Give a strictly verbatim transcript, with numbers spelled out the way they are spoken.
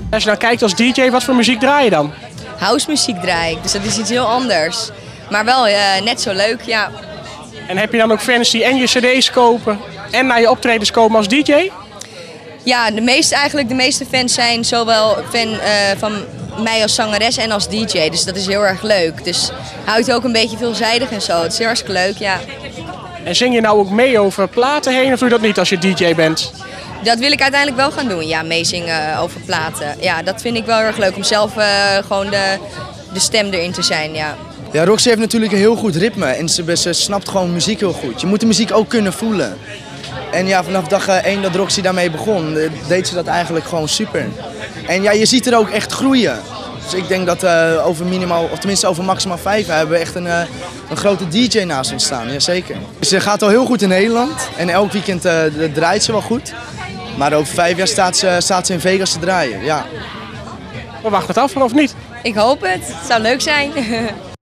Als je nou kijkt als D J, wat voor muziek draai je dan? Housemuziek draai ik, dus dat is iets heel anders. Maar wel uh, net zo leuk, ja. En heb je dan ook fans die en je cd's kopen en naar je optredens komen als D J? Ja, de meeste, eigenlijk de meeste fans zijn zowel fan uh, van mij als zangeres en als D J. Dus dat is heel erg leuk. Dus houdt ook een beetje veelzijdig en zo. Het is heel hartstikke leuk, ja. En zing je nou ook mee over platen heen of doe je dat niet als je D J bent? Dat wil ik uiteindelijk wel gaan doen, ja, meezingen over platen. Ja, dat vind ik wel heel erg leuk om zelf uh, gewoon de, de stem erin te zijn, ja. Ja, Roxy heeft natuurlijk een heel goed ritme en ze, ze snapt gewoon muziek heel goed. Je moet de muziek ook kunnen voelen. En ja, vanaf dag één dat Roxy daarmee begon, deed ze dat eigenlijk gewoon super. En ja, je ziet er ook echt groeien. Dus ik denk dat uh, over minimaal, of tenminste over maximaal vijf hebben we echt een, uh, een grote D J naast ons staan, jazeker. Ze gaat al heel goed in Nederland en elk weekend uh, draait ze wel goed. Maar over vijf jaar staat ze, staat ze in Vegas te draaien, ja. We wachten het af, of niet? Ik hoop het. Het zou leuk zijn.